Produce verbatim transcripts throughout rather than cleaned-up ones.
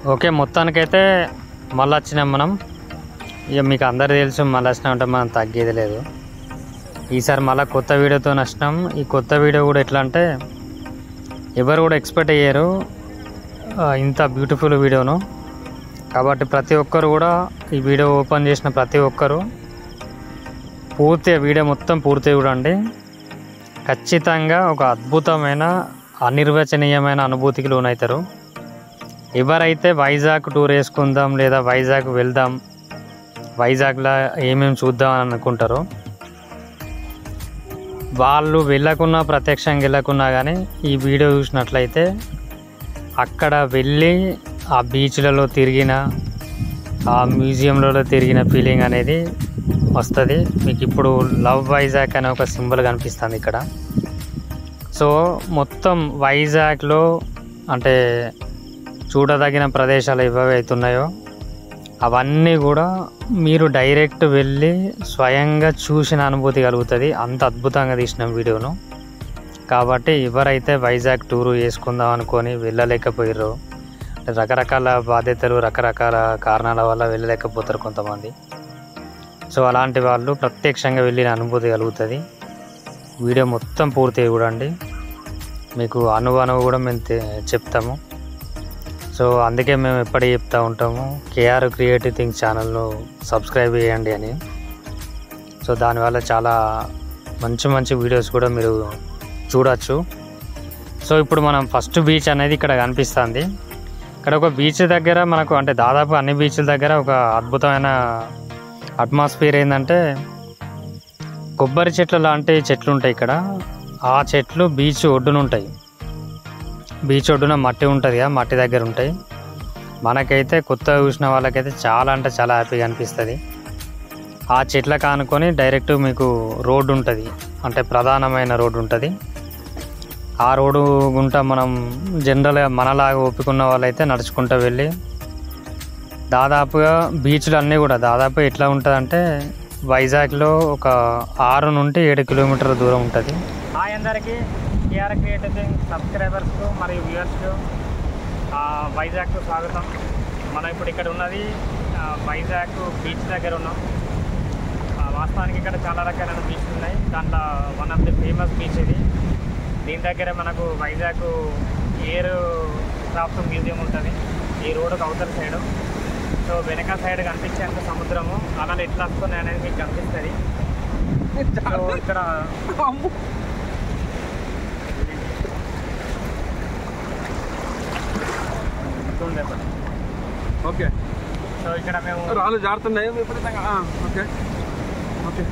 Okay, మొత్తానికైతే మళ్ళీ వచ్చినాం మనం. ఇక మీకు అందరు తెలుసు, మళ్ళీ వచ్చినామంటే మనం తగ్గేది లేదు. ఈసారి మళ్ళీ కొత్త వీడియోతో వచ్చినాం. ఈ కొత్త వీడియో కూడా ఎట్లా అంటే ఎవరు కూడా ఎక్స్పెక్ట్ అయ్యారు ఇంత బ్యూటిఫుల్ వీడియోను. కాబట్టి ప్రతి ఒక్కరు కూడా ఈ వీడియో ఓపెన్ చేసిన ప్రతి ఒక్కరు పూర్తి వీడియో మొత్తం పూర్తి చూడండి. ఖచ్చితంగా ఒక అద్భుతమైన అనిర్వచనీయమైన అనుభూతికి లోనవుతారు. ఎవరైతే వైజాగ్ టూర్ వేసుకుందాం లేదా వైజాగ్ వెళ్దాం, వైజాగ్లో ఏమేమి చూద్దాం అని అనుకుంటారో వాళ్ళు వెళ్ళకున్నా ప్రత్యక్షంగా వెళ్ళకున్నా కానీ ఈ వీడియో చూసినట్లయితే అక్కడ వెళ్ళి ఆ బీచ్లలో తిరిగిన, ఆ మ్యూజియంలలో తిరిగిన ఫీలింగ్ అనేది వస్తుంది మీకు. ఇప్పుడు లవ్ వైజాగ్ అనే ఒక సింబల్ కనిపిస్తుంది ఇక్కడ. సో మొత్తం వైజాగ్లో అంటే చూడదగిన ప్రదేశాలు ఏవైతే అవుతున్నాయో అవన్నీ కూడా మీరు డైరెక్ట్ వెళ్ళి స్వయంగా చూసిన అనుభూతి కలుగుతుంది. అంత అద్భుతంగా తీసిన వీడియోను. కాబట్టి ఎవరైతే వైజాగ్ టూరు వేసుకుందాం అనుకొని వెళ్ళలేకపోయారో, రకరకాల బాధ్యతలు రకరకాల కారణాల వల్ల వెళ్ళలేకపోతారు కొంతమంది. సో అలాంటి వాళ్ళు ప్రత్యక్షంగా వెళ్ళిన అనుభూతి కలుగుతుంది. వీడియో మొత్తం పూర్తిగా చూడండి, మీకు అనువనువు కూడా మేము చెప్తాము. సో అందుకే మేము ఎప్పటికీ చెప్తూ ఉంటాము, కేఆర్ క్రియేటివ్ థింగ్స్ ఛానల్ను సబ్స్క్రైబ్ చేయండి అని. సో దానివల్ల చాలా మంచి మంచి వీడియోస్ కూడా మీరు చూడవచ్చు. సో ఇప్పుడు మనం ఫస్ట్ బీచ్ అనేది ఇక్కడ కనిపిస్తుంది. ఇక్కడ ఒక బీచ్ దగ్గర మనకు అంటే దాదాపు అన్ని బీచ్ల దగ్గర ఒక అద్భుతమైన అట్మాస్ఫియర్ ఏంటంటే కొబ్బరి చెట్లు లాంటి చెట్లు ఉంటాయి ఇక్కడ. ఆ చెట్లు బీచ్ ఒడ్డున ఉంటాయి. బీచ్ ఒడ్డున మట్టి ఉంటుంది, ఆ మట్టి దగ్గర ఉంటాయి. మనకైతే కొత్తగా చూసిన వాళ్ళకైతే చాలా అంటే చాలా హ్యాపీగా అనిపిస్తుంది. ఆ చెట్ల కానుకొని డైరెక్ట్ మీకు రోడ్డు ఉంటుంది, అంటే ప్రధానమైన రోడ్డు ఉంటుంది. ఆ రోడ్డు గుంట మనం జనరల్గా మనలాగా ఒప్పుకున్న వాళ్ళైతే నడుచుకుంటూ వెళ్ళి దాదాపుగా బీచ్లు అన్నీ కూడా దాదాపు ఎట్లా ఉంటుందంటే వైజాగ్లో ఒక ఆరు నుండి ఏడు కిలోమీటర్ల దూరం ఉంటుంది. హాయ్ అందరికీ, కేఆర్ క్రియేటివ్ థింగ్స్ సబ్స్క్రైబర్స్కు మరియు వ్యూవర్స్కు వైజాగ్కు స్వాగతం. మనం ఇప్పుడు ఇక్కడ ఉన్నది వైజాగ్ బీచ్ దగ్గర ఉన్నాం. వాస్తవానికి ఇక్కడ చాలా రకాలైన బీచ్లు ఉన్నాయి. దాంట్లో one of the famous beach ఇది. దీని దగ్గర మనకు వైజాగ్ ఎయిర్ క్రాఫ్ట్ మ్యూజియం ఉంటుంది ఈ రోడ్డుకు అవతల సైడు. సో వెనక సైడ్ కనిపించేంత సముద్రము అలా ఎట్లా వస్తున్నాయి అనేది మీకు కనిపిస్తుంది. సో ఇక్కడ ఓకే. సో ఇక్కడ మేము రాళ్ళు జారుతున్నాయి. ఓకే ఓకే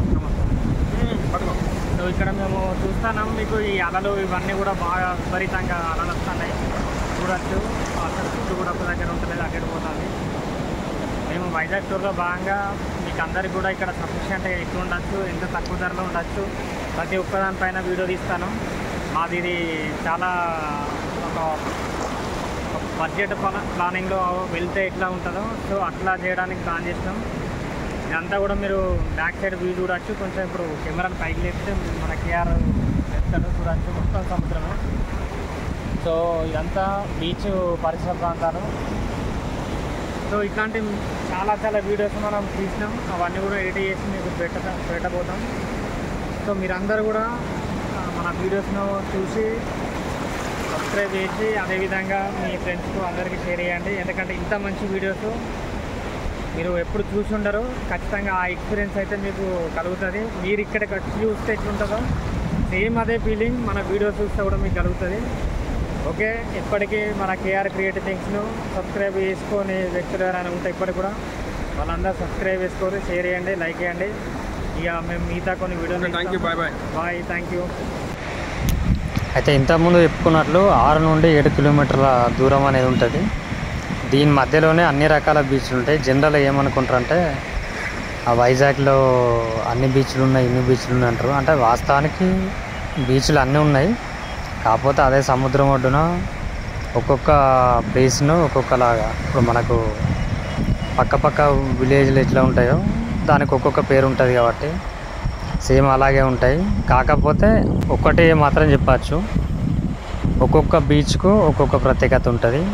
సో ఇక్కడ మేము చూస్తున్నాం. మీకు ఈ అలలు ఇవన్నీ కూడా బాగా విపరీతంగా అలలు వస్తున్నాయి చూడొచ్చు. అక్కడ చుట్టూ కూడా ఒక దగ్గర ఉంటుంది, అక్కడ పోతుంది. మేము వైజాగ్ టూర్లో భాగంగా మీకు అందరికి కూడా ఇక్కడ సఫిషియెంట్గా ఎక్కువ ఉండొచ్చు, ఎంత తక్కువ ధరలో ఉండొచ్చు, ప్రతి ఒక్కదానిపైన వీడియో తీస్తాను. మాది ఇది చాలా ఒక బడ్జెట్ ప్లానింగ్లో వెళ్తే ఎట్లా ఉంటుందో సో అట్లా చేయడానికి ప్లాన్ చేసినాం. ఇదంతా కూడా మీరు బ్యాక్ సైడ్ వ్యూ చూడవచ్చు. కొంచెం ఇప్పుడు కెమెరాను పైకి లేపితే మన కేఆర్ చెప్తాడు చూడవచ్చు, మొత్తం సముద్రము. సో ఇదంతా బీచ్ పరిసర ప్రాంతాలు. సో ఇట్లాంటి చాలా చాలా వీడియోస్ మనం తీసినాం. అవన్నీ కూడా ఎడిట్ చేసి మీకు పెట్ట పెట్టబోతాం. సో మీరందరూ కూడా మన వీడియోస్ను చూసి సబ్స్క్రైబ్ చేసి అదేవిధంగా మీ ఫ్రెండ్స్కు అందరికీ షేర్ చేయండి. ఎందుకంటే ఇంత మంచి వీడియోస్ మీరు ఎప్పుడు చూసి ఉండరు. ఖచ్చితంగా ఆ ఎక్స్పీరియన్స్ అయితే మీకు కలుగుతుంది. మీరు ఇక్కడికి వచ్చి చూస్తే ఎట్లుంటుందో సేమ్ అదే ఫీలింగ్ మన వీడియోస్ చూస్తే కూడా మీకు కలుగుతుంది. ఓకే, ఇప్పటికీ మన కేఆర్ క్రియేటివ్ థింగ్స్ను సబ్స్క్రైబ్ చేసుకొని వ్యక్తులు ఎవరైనా ఉంటే ఇప్పటికి కూడా వాళ్ళందరూ సబ్స్క్రైబ్ చేసుకొని షేర్ చేయండి, లైక్ చేయండి. ఇక మేము మిగతా కొన్ని వీడియోలు bye bye bye thank you. అయితే ఇంతకుముందు చెప్పుకున్నట్లు ఆరు నుండి ఏడు కిలోమీటర్ల దూరం అనేది ఉంటుంది. దీని మధ్యలోనే అన్ని రకాల బీచ్లు ఉంటాయి. జనరల్గా ఏమనుకుంటారంటే ఆ వైజాగ్లో అన్ని బీచ్లు ఉన్నాయి, ఇన్ని బీచ్లు ఉన్నాయి అంటారు. అంటే వాస్తవానికి బీచ్లు అన్నీ ఉన్నాయి, కాకపోతే అదే సముద్రం ఒడ్డున ఒక్కొక్క ప్లేస్ను ఒక్కొక్కలాగా. ఇప్పుడు మనకు పక్క పక్క విలేజ్లు ఎట్లా ఉంటాయో దానికి ఒక్కొక్క పేరు ఉంటుంది కాబట్టి సేమ్ అలాగే ఉంటాయి. కాకపోతే ఒక్కటి మాత్రం చెప్పచ్చు, ఒక్కొక్క బీచ్కు ఒక్కొక్క ప్రత్యేకత ఉంటుంది.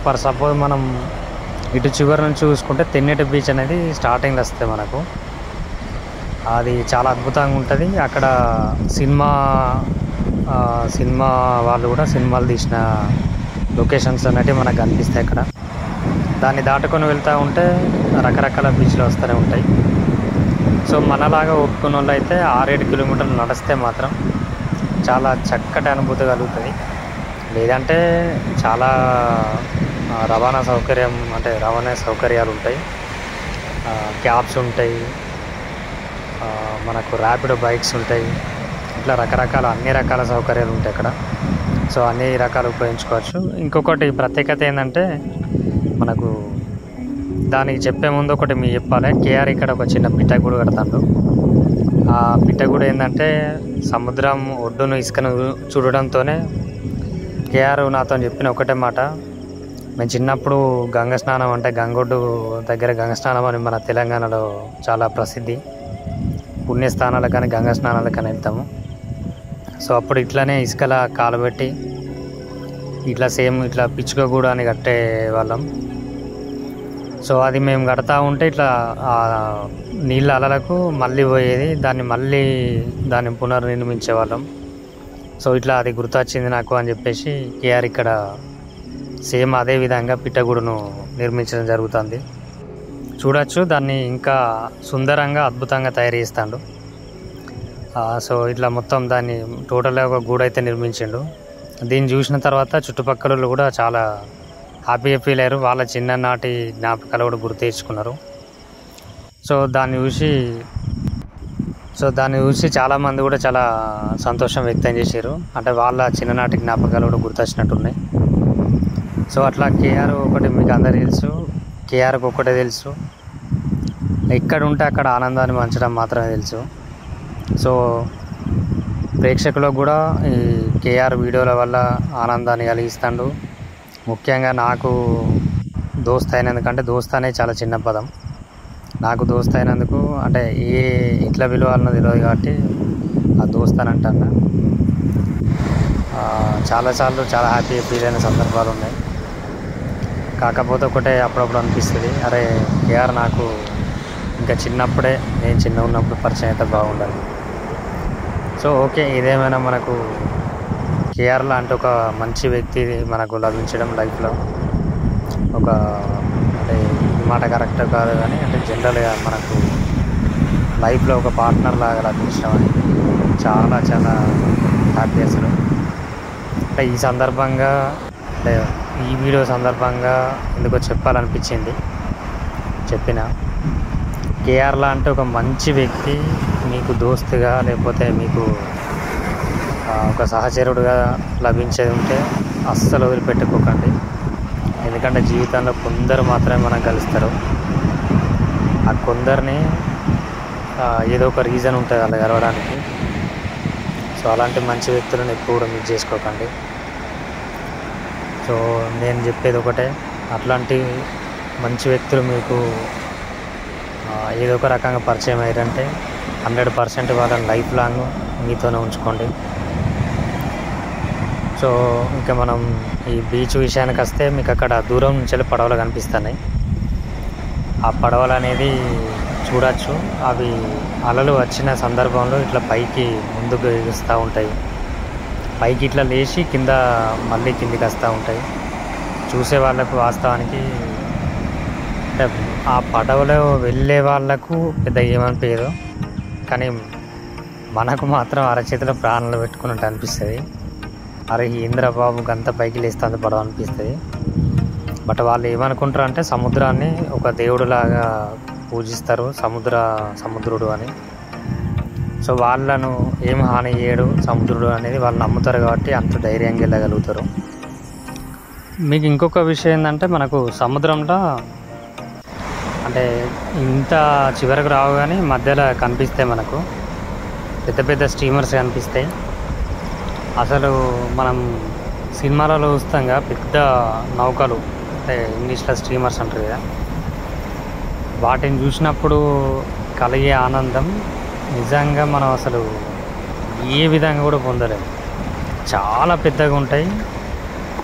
ఫర్ సపోజ్ మనం ఇటు చివరి నుంచి చూసుకుంటే తెన్నేటి బీచ్ అనేది స్టార్టింగ్లో వస్తుంది మనకు. అది చాలా అద్భుతంగా ఉంటుంది. అక్కడ సినిమా సినిమా వాళ్ళు కూడా సినిమాలు తీసిన లొకేషన్స్ అనేటివి మనకు కనిపిస్తాయి అక్కడ. దాన్ని దాటుకొని వెళ్తూ ఉంటే రకరకాల బీచ్లు వస్తూనే ఉంటాయి. సో మనలాగా ఒప్పుకున్న వాళ్ళు అయితే ఆరేడు కిలోమీటర్లు నడిస్తే మాత్రం చాలా చక్కటి అనుభూతి కలుగుతుంది. లేదంటే చాలా రవాణా సౌకర్యం అంటే రవాణా సౌకర్యాలు ఉంటాయి, క్యాబ్స్ ఉంటాయి, మనకు ర్యాపిడో బైక్స్ ఉంటాయి, ఇట్లా రకరకాల అన్ని రకాల సౌకర్యాలు ఉంటాయి అక్కడ. సో అన్ని రకాలు ఉపయోగించుకోవచ్చు. ఇంకొకటి ప్రత్యేకత ఏంటంటే మనకు దానికి చెప్పే ముందు ఒకటి మీకు చెప్పాలి. కేఆర్ ఇక్కడ ఒక చిన్న పిట్టగూడు కడతాడు. ఆ పిట్టగూడు ఏంటంటే సముద్రం ఒడ్డును ఇసుకను చూడడంతోనే కేఆర్ నాతో చెప్పిన ఒకటే మాట, మేము చిన్నప్పుడు గంగ స్నానం అంటే గంగొడ్డు దగ్గర గంగ స్నానం అని మన తెలంగాణలో చాలా ప్రసిద్ధి. పుణ్యస్థానాలకు కానీ గంగ స్నానాలకు కానీ వెళ్తాము. సో అప్పుడు ఇట్లానే ఇసుకలా కాలబెట్టి ఇట్లా సేమ్ ఇట్లా పిచ్చుకగూడు అని కట్టే వాళ్ళం. సో అది మేము కడతా ఉంటే ఇట్లా నీళ్ళ అలలకు మళ్ళీ పోయేది, దాన్ని మళ్ళీ దాన్ని పునర్నిర్మించే వాళ్ళం. సో ఇట్లా అది గుర్తొచ్చింది నాకు అని చెప్పేసి కేఆర్ ఇక్కడ సేమ్ అదే విధంగా పిట్టగూడును నిర్మించడం జరుగుతుంది. చూడొచ్చు, దాన్ని ఇంకా సుందరంగా అద్భుతంగా తయారు చేస్తాడు. సో ఇట్లా మొత్తం దాన్ని టోటల్గా ఒక గూడు అయితే నిర్మించిండు. దీన్ని చూసిన తర్వాత చుట్టుపక్కల కూడా చాలా హ్యాపీగా ఫీల్ అయ్యారు. వాళ్ళ చిన్ననాటి జ్ఞాపకాలు కూడా గుర్తు తెచ్చుకున్నారు. సో దాన్ని చూసి సో దాన్ని చూసి చాలామంది కూడా చాలా సంతోషం వ్యక్తం చేశారు. అంటే వాళ్ళ చిన్ననాటి జ్ఞాపకాలు కూడా గుర్తొచ్చినట్టున్నాయి. సో అట్లా కేఆర్ ఒకటి మీకు అందరికీ తెలుసు, కేఆర్కి ఒక్కటే తెలుసు, ఎక్కడ ఉంటే అక్కడ ఆనందాన్ని పంచడం మాత్రమే తెలుసు. సో ప్రేక్షకులకు కూడా ఈ కేఆర్ వీడియోల వల్ల ఆనందాన్ని కలిగిస్తాడు. ముఖ్యంగా నాకు దోస్త్ అయినందుకంటే దోస్త్ అనేది చాలా చిన్న పదం. నాకు దోస్త్ అయినందుకు అంటే ఏ ఎట్లా విలువాలనో తెలియదు కాబట్టి ఆ దోస్త్ అని అంటాను. చాలాసార్లు చాలా హ్యాపీ ఫీల్ అయిన సందర్భాలు ఉన్నాయి. కాకపోతే ఒకటే అప్పుడప్పుడు అనిపిస్తుంది, అరే కేఆర్ నాకు ఇంకా చిన్నప్పుడే నేను చిన్న ఉన్నప్పుడు పరిచయం అయితే బాగుండాలి. సో ఓకే, ఇదేమైనా మనకు కేఆర్ లాంటి ఒక మంచి వ్యక్తి మనకు లభించడం లైఫ్లో ఒక అంటే ఈ మాట కరెక్ట్ కాదు కానీ అంటే జనరల్గా మనకు లైఫ్లో ఒక పార్ట్నర్ లాగా లభించడం అనేది చాలా చాలా హ్యాపీ అసలు. అంటే ఈ సందర్భంగా అంటే ఈ వీడియో సందర్భంగా ఎందుకో చెప్పాలనిపించింది చెప్పిన. కేఆర్ లాంటి ఒక మంచి వ్యక్తి మీకు దోస్తుగా లేకపోతే మీకు ఒక సహచరుడుగా లభించేది ఉంటే అస్సలు వదిలిపెట్టుకోకండి. ఎందుకంటే జీవితంలో కొందరు మాత్రమే మనం కలుస్తారు. ఆ కొందరిని ఏదో ఒక రీజన్ ఉంటుంది అలా కలవడానికి. సో అలాంటి మంచి వ్యక్తులను ఎప్పుడు కూడా మిస్ చేసుకోకండి. సో నేను చెప్పేది ఒకటే, అట్లాంటి మంచి వ్యక్తులు మీకు ఏదో ఒక రకంగా పరిచయం అయ్యారంటే హండ్రెడ్ పర్సెంట్ వాళ్ళని లైఫ్ లాంగ్ మీతోనే ఉంచుకోండి. సో ఇంకా మనం ఈ బీచ్ విషయానికి వస్తే మీకు అక్కడ దూరం నుంచి పడవలు కనిపిస్తున్నాయి. ఆ పడవలు అనేది చూడవచ్చు. అవి అలలు వచ్చిన సందర్భంలో ఇట్లా పైకి ముందుకు ఎగుస్తూ ఉంటాయి, పైకి ఇట్లా లేచి కింద మళ్ళీ కిందికి వస్తూ ఉంటాయి. చూసే వాళ్ళకు వాస్తవానికి అంటే ఆ పడవలో వెళ్ళే వాళ్ళకు పెద్ద ఏమనిపించదు, కానీ మనకు మాత్రం అరచేతిలో ప్రాణాలు పెట్టుకున్నట్టు అనిపిస్తుంది. అరే ఇంద్రబాబు గంత పైకి లేస్తుంది పడవ అనిపిస్తుంది. బట్ వాళ్ళు ఏమనుకుంటారు అంటే సముద్రాన్ని ఒక దేవుడులాగా పూజిస్తారు, సముద్ర సముద్రుడు అని. సో వాళ్ళను ఏం హాని చేయడు సముద్రుడు అనేది వాళ్ళు నమ్ముతారు కాబట్టి అంత ధైర్యంగా వెళ్ళగలుగుతారు. మీకు ఇంకొక విషయం ఏంటంటే మనకు సముద్రంలో అంటే ఇంత చివరకు రావు కానీ మధ్యలో కనిపిస్తాయి మనకు పెద్ద పెద్ద స్టీమర్స్ కనిపిస్తాయి. అసలు మనం సినిమాలలో చూస్తాంగా పెద్ద నౌకలు అంటే ఇంగ్లీష్లో స్టీమర్స్ అంటారు కదా, వాటిని చూసినప్పుడు కలిగే ఆనందం నిజంగా మనం అసలు ఏ విధంగా కూడా పొందలేము. చాలా పెద్దగా ఉంటాయి,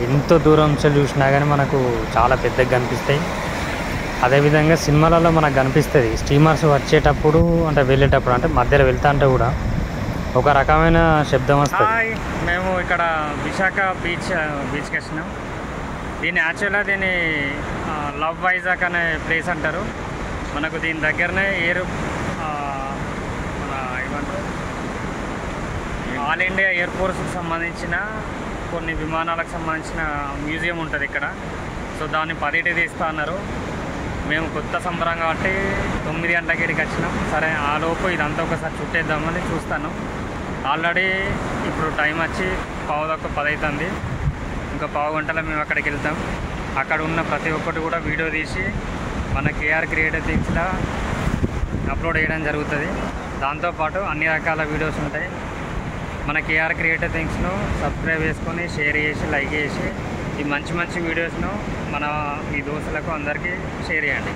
ఎంతో దూరం నుంచి చూసినా కానీ మనకు చాలా పెద్దగా కనిపిస్తాయి. అదేవిధంగా సినిమాలలో మనకు కనిపిస్తుంది స్టీమర్స్ వచ్చేటప్పుడు అంటే వెళ్ళేటప్పుడు అంటే మధ్యలో వెళ్తా అంటే కూడా ఒక రకమైన శబ్దం వస్తుంది. మేము ఇక్కడ విశాఖ బీచ్ బీచ్కి వచ్చినాం. దీన్ని యాక్చువల్గా దీన్ని లవ్ వైజాగ్ అనే ప్లేస్ అంటారు. మనకు దీని దగ్గరనే ఎయిర్ మన ఏమంటారు ఆల్ ఇండియా ఎయిర్ ఫోర్స్కి సంబంధించిన కొన్ని విమానాలకు సంబంధించిన మ్యూజియం ఉంటుంది ఇక్కడ. సో దాన్ని పదిటి తీస్తా అన్నారు. మేము కొత్త సంబరం కాబట్టి తొమ్మిది గంటలకి ఇక్కడికి వచ్చినాం. సరే ఆ లోపు ఇదంతా ఒకసారి చుట్టేద్దామని చూస్తాను. ఆల్రెడీ ఇప్పుడు టైం వచ్చి పావు దాకా పది అవుతుంది. ఇంకా పావు గంటలో మేము అక్కడికి వెళ్తాం. అక్కడ ఉన్న ప్రతి ఒక్కటి కూడా వీడియో తీసి మన కేఆర్ క్రియేటివ్ థింగ్స్లో అప్లోడ్ చేయడం జరుగుతుంది. దాంతోపాటు అన్ని రకాల వీడియోస్ ఉంటాయి. మన కేఆర్ క్రియేటివ్ థింగ్స్ను సబ్స్క్రైబ్ చేసుకొని షేర్ చేసి లైక్ చేసి ఈ మంచి మంచి వీడియోస్ను మన ఈ దోస్తులకు అందరికీ షేర్ చేయండి.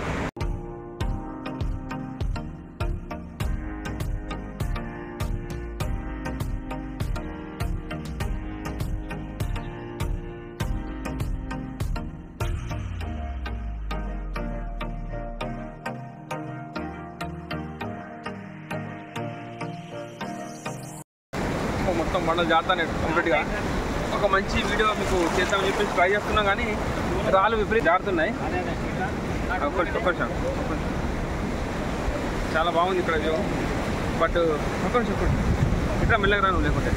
మొత్తం బండలు జారుతానే కంప్లీట్గా. ఒక మంచి వీడియో మీకు చేద్దామని చెప్పేసి ట్రై చేస్తున్నాం కానీ రాళ్ళు విపరీత జారుతున్నాయి. చాలా బాగుంది ఇక్కడ వ్యూ. బట్ ఒక్క చెప్పండి ఇట్లా మెల్లగా రాను లేకుంటే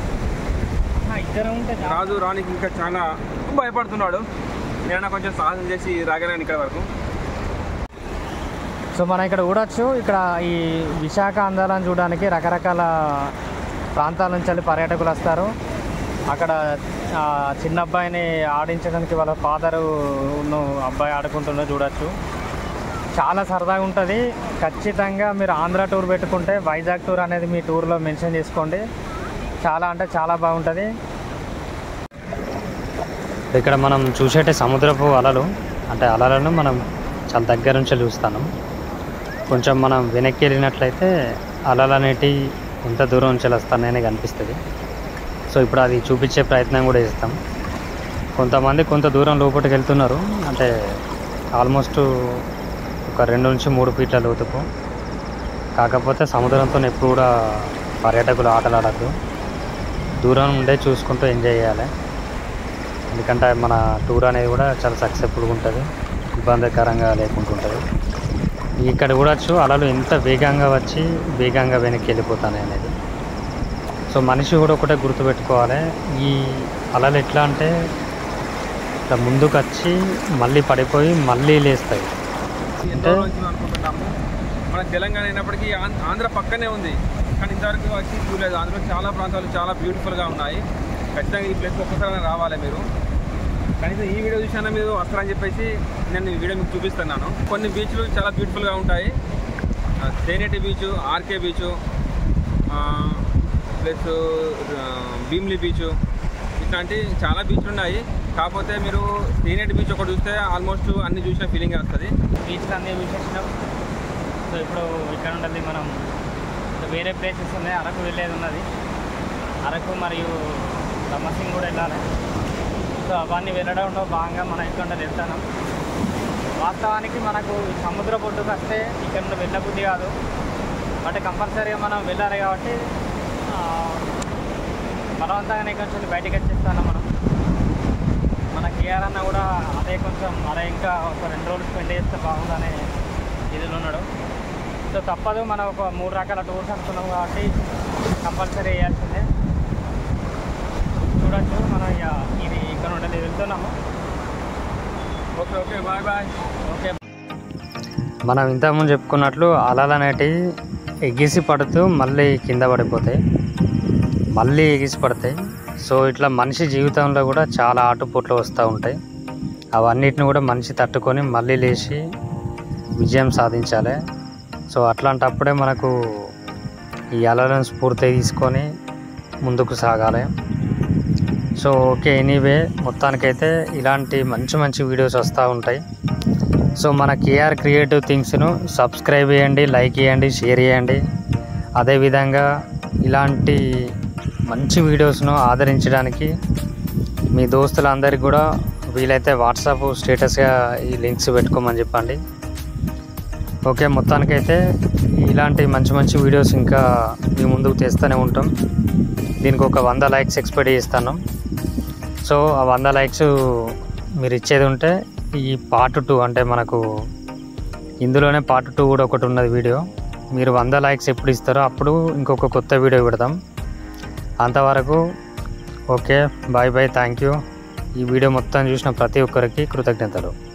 రాజు రానికి ఇంకా చాలా భయపడుతున్నాడు. నేనైనా కొంచెం సాహసం చేసి రాగాను ఇక్కడ వరకు. సో మనం ఇక్కడ చూడొచ్చు. ఇక్కడ ఈ విశాఖ అందాలను చూడడానికి రకరకాల ప్రాంతాల నుంచి వెళ్ళి పర్యాటకులు వస్తారు. అక్కడ చిన్న అబ్బాయిని ఆడించడానికి వాళ్ళ ఫాదరు ఉన్న అబ్బాయి ఆడుకుంటుందో చూడొచ్చు. చాలా సరదాగా ఉంటుంది. ఖచ్చితంగా మీరు ఆంధ్ర టూర్ పెట్టుకుంటే వైజాగ్ టూర్ అనేది మీ టూర్లో మెన్షన్ చేసుకోండి. చాలా అంటే చాలా బాగుంటుంది. ఇక్కడ మనం చూసేటే సముద్రపు అలలు అంటే అలలను మనం చాలా దగ్గర నుంచి చూస్తాను. కొంచెం మనం వెనక్కి వెళ్ళినట్లయితే అలలు అనేటివి ఎంత దూరం నుంచి వస్తాననే కనిపిస్తుంది. సో ఇప్పుడు అది చూపించే ప్రయత్నం కూడా చేస్తాం. కొంతమంది కొంత దూరం లోపలికి వెళ్తున్నారు. అంటే ఆల్మోస్ట్ ఒక రెండు నుంచి మూడు ఫీట్ల లోతుకు. కాకపోతే సముద్రంతో ఎప్పుడు కూడా పర్యాటకులు ఆటలాడద్దు. దూరం ఉండే చూసుకుంటూ ఎంజాయ్ చేయాలి. ఎందుకంటే మన టూర్ అనేది కూడా చాలా సక్సెస్ఫుల్గా ఉంటుంది, ఇబ్బందికరంగా లేకుండా ఉంటుంది. ఇక్కడ చూడొచ్చు అలలు ఎంత వేగంగా వచ్చి వేగంగా వెనక్కి వెళ్ళిపోతాయి అనేది. సో మనిషి కూడా ఒకటే గుర్తుపెట్టుకోవాలి. ఈ అలలు ఎట్లా అంటే ఇట్లా ముందుకు వచ్చి మళ్ళీ పడిపోయి మళ్ళీ లేస్తాయి. అంటే అనుకుంటున్నాము మన తెలంగాణ అయినప్పటికీ ఆంధ్ర పక్కనే ఉంది, కానీ ఇంతవరకు వచ్చి చూడలేదు. ఆంధ్రలో చాలా ప్రాంతాలు చాలా బ్యూటిఫుల్గా ఉన్నాయి. ఖచ్చితంగా ఈ ప్లేస్కి ఒక్కసారి రావాలి మీరు. కనీసం ఈ వీడియో చూసినా మీరు వస్తారని చెప్పేసి నేను ఈ వీడియో మీకు చూపిస్తున్నాను. కొన్ని బీచ్లు చాలా బ్యూటిఫుల్గా ఉంటాయి. Tenneti beach, RK beach, plus Bheemili beach, ఇట్లాంటి చాలా బీచ్లు ఉన్నాయి. కాకపోతే మీరు తేనేటి బీచ్ ఒకటి చూస్తే ఆల్మోస్ట్ అన్ని చూసిన ఫీలింగ్ వస్తుంది. బీచ్లు అన్నీ చూసేసినాం. సో ఇప్పుడు ఇక్కడ ఉండాలి మనం వేరే ప్లేసెస్ ఉన్నాయి. అరకు వెళ్ళేది ఉన్నది. అరకు మరియు రమసింగ్ కూడా వెళ్ళాలి. సో అవన్నీ వెళ్ళడంలో భాగంగా మనం ఇక్కడ వెళ్తాను. వాస్తవానికి మనకు సముద్ర పొట్టుకు వస్తే ఇక్కడ నుండి వెళ్ళబుద్ధి కాదు. బట్ కంపల్సరీగా మనం వెళ్ళాలి కాబట్టి బలవంతంగానే కొంచెం బయటకు వచ్చేస్తాను. మనం మన కేఆర్ అన్న కూడా అదే కొంచెం అదే ఇంకా ఒక రెండు రోజులు స్పెండ్ చేస్తే బాగుందనే ఇదిలో ఉన్నాడు. సో తప్పదు, మనం ఒక మూడు రకాల టూర్స్ అనుకున్నాం కాబట్టి కంపల్సరీ వేయాల్సిందే. చూడొచ్చు మనం ఇక ఇది ఇక్కడ ఉండాలి వెళ్తున్నాము. Okay okay bye bye. Okay, మనం ఇంతకుముందు చెప్పుకున్నట్లు అలలు అనేటివి ఎగిసి పడుతూ మళ్ళీ కింద పడిపోతాయి, మళ్ళీ ఎగిసి పడతాయి. సో ఇట్లా మనిషి జీవితంలో కూడా చాలా ఆటుపోట్లు వస్తూ ఉంటాయి. అవన్నిటిని కూడా మనిషి తట్టుకొని మళ్ళీ లేచి విజయం సాధించాలి. సో అట్లాంటప్పుడే మనకు ఈ అలలను స్ఫూర్తి తీసుకొని ముందుకు సాగాలి. సో ఓకే, ఎనీవే మొత్తానికైతే ఇలాంటి మంచి మంచి వీడియోస్ వస్తూ ఉంటాయి. సో మన కేఆర్ క్రియేటివ్ థింగ్స్ను సబ్స్క్రైబ్ చేయండి, లైక్ చేయండి, షేర్ చేయండి. అదేవిధంగా ఇలాంటి మంచి వీడియోస్ను ఆదరించడానికి మీ దోస్తులందరికీ కూడా వీలైతే వాట్సాప్ స్టేటస్గా ఈ లింక్స్ పెట్టుకోమని చెప్పండి. ఓకే, మొత్తానికైతే ఇలాంటి మంచి మంచి వీడియోస్ ఇంకా మీ ముందుకు తెస్తూనే ఉంటాం. దీనికి ఒక వంద లైక్స్ ఎక్స్పెక్ట్ చేస్తున్నాం. సో ఆ వంద లైక్స్ మీరు ఇచ్చేది ఉంటే ఈ పార్ట్ టూ అంటే మనకు ఇందులోనే పార్ట్ టూ కూడా ఒకటి ఉన్నది వీడియో. మీరు వంద లైక్స్ ఎప్పుడు ఇస్తారో అప్పుడు ఇంకొక కొత్త వీడియో పెడతాం. అంతవరకు okay, bye bye, thank you. ఈ వీడియో మొత్తం చూసిన ప్రతి ఒక్కరికి కృతజ్ఞతలు.